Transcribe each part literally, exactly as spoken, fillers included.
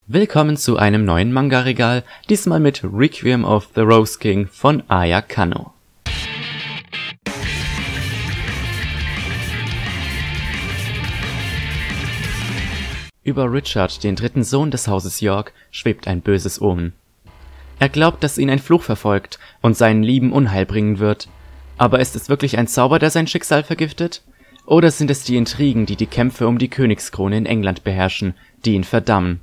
Willkommen zu einem neuen Manga-Regal, diesmal mit Requiem of the Rose King von Aya Kanno. Über Richard, den dritten Sohn des Hauses York, schwebt ein böses Omen. Er glaubt, dass ihn ein Fluch verfolgt und seinen Lieben Unheil bringen wird. Aber ist es wirklich ein Zauber, der sein Schicksal vergiftet? Oder sind es die Intrigen, die die Kämpfe um die Königskrone in England beherrschen, die ihn verdammen?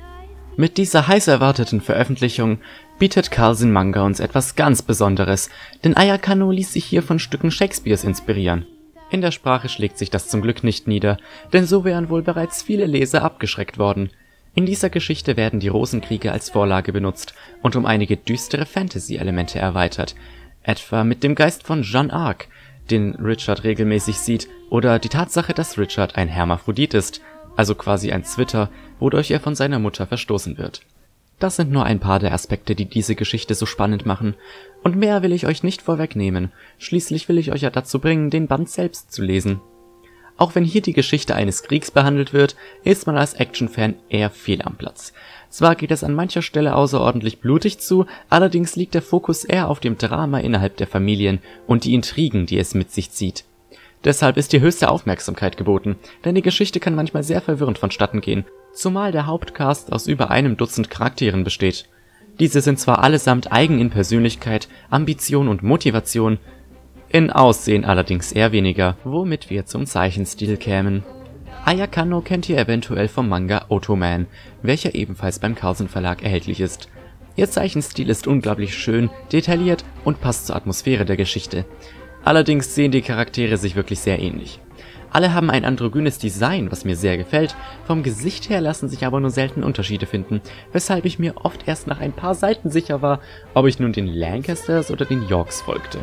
Mit dieser heiß erwarteten Veröffentlichung bietet Carlsen Manga uns etwas ganz Besonderes, denn Aya Kanno ließ sich hier von Stücken Shakespeares inspirieren. In der Sprache schlägt sich das zum Glück nicht nieder, denn so wären wohl bereits viele Leser abgeschreckt worden. In dieser Geschichte werden die Rosenkriege als Vorlage benutzt und um einige düstere Fantasy-Elemente erweitert, etwa mit dem Geist von Jeanne d'Arc, den Richard regelmäßig sieht, oder die Tatsache, dass Richard ein Hermaphrodit ist, also quasi ein Zwitter, wodurch er von seiner Mutter verstoßen wird. Das sind nur ein paar der Aspekte, die diese Geschichte so spannend machen, und mehr will ich euch nicht vorwegnehmen, schließlich will ich euch ja dazu bringen, den Band selbst zu lesen. Auch wenn hier die Geschichte eines Kriegs behandelt wird, ist man als Actionfan eher fehl am Platz. Zwar geht es an mancher Stelle außerordentlich blutig zu, allerdings liegt der Fokus eher auf dem Drama innerhalb der Familien und die Intrigen, die es mit sich zieht. Deshalb ist hier höchste Aufmerksamkeit geboten, denn die Geschichte kann manchmal sehr verwirrend vonstatten gehen, zumal der Hauptcast aus über einem Dutzend Charakteren besteht. Diese sind zwar allesamt eigen in Persönlichkeit, Ambition und Motivation, in Aussehen allerdings eher weniger, womit wir zum Zeichenstil kämen. Aya Kanno kennt ihr eventuell vom Manga Ottoman, welcher ebenfalls beim Carlsen Verlag erhältlich ist. Ihr Zeichenstil ist unglaublich schön, detailliert und passt zur Atmosphäre der Geschichte. Allerdings sehen die Charaktere sich wirklich sehr ähnlich. Alle haben ein androgynes Design, was mir sehr gefällt, vom Gesicht her lassen sich aber nur selten Unterschiede finden, weshalb ich mir oft erst nach ein paar Seiten sicher war, ob ich nun den Lancasters oder den Yorks folgte.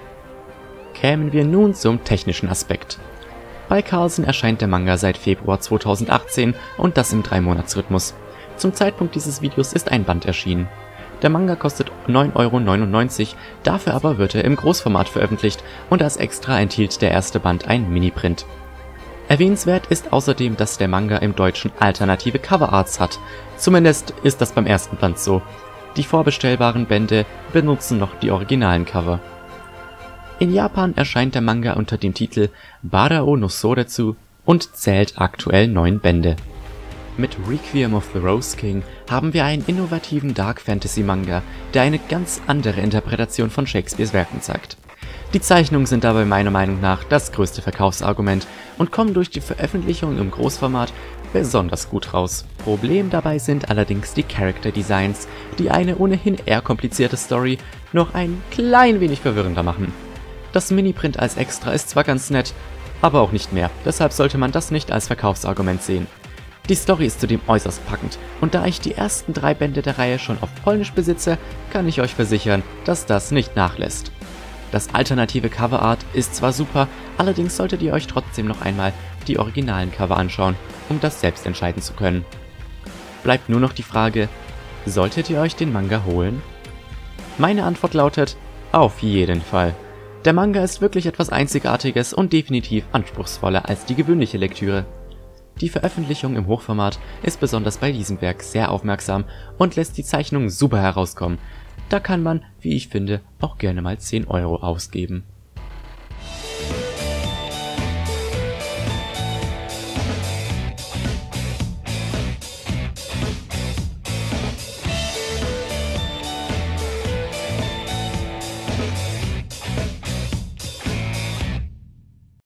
Kämen wir nun zum technischen Aspekt. Bei Carlsen erscheint der Manga seit Februar zweitausendachtzehn und das im drei Monats Rhythmus. Zum Zeitpunkt dieses Videos ist ein Band erschienen. Der Manga kostet neun Euro neunundneunzig, dafür aber wird er im Großformat veröffentlicht und als Extra enthielt der erste Band ein Miniprint. Erwähnenswert ist außerdem, dass der Manga im Deutschen alternative Coverarts hat. Zumindest ist das beim ersten Band so. Die vorbestellbaren Bände benutzen noch die originalen Cover. In Japan erscheint der Manga unter dem Titel Barao no Soretsu und zählt aktuell neun Bände. Mit Requiem of the Rose King haben wir einen innovativen Dark Fantasy Manga, der eine ganz andere Interpretation von Shakespeares Werken zeigt. Die Zeichnungen sind dabei meiner Meinung nach das größte Verkaufsargument und kommen durch die Veröffentlichung im Großformat besonders gut raus. Problem dabei sind allerdings die Character Designs, die eine ohnehin eher komplizierte Story noch ein klein wenig verwirrender machen. Das Miniprint als Extra ist zwar ganz nett, aber auch nicht mehr, deshalb sollte man das nicht als Verkaufsargument sehen. Die Story ist zudem äußerst packend, und da ich die ersten drei Bände der Reihe schon auf Polnisch besitze, kann ich euch versichern, dass das nicht nachlässt. Das alternative Coverart ist zwar super, allerdings solltet ihr euch trotzdem noch einmal die originalen Cover anschauen, um das selbst entscheiden zu können. Bleibt nur noch die Frage, solltet ihr euch den Manga holen? Meine Antwort lautet, auf jeden Fall. Der Manga ist wirklich etwas Einzigartiges und definitiv anspruchsvoller als die gewöhnliche Lektüre. Die Veröffentlichung im Hochformat ist besonders bei diesem Werk sehr aufmerksam und lässt die Zeichnungen super herauskommen. Da kann man, wie ich finde, auch gerne mal zehn Euro ausgeben.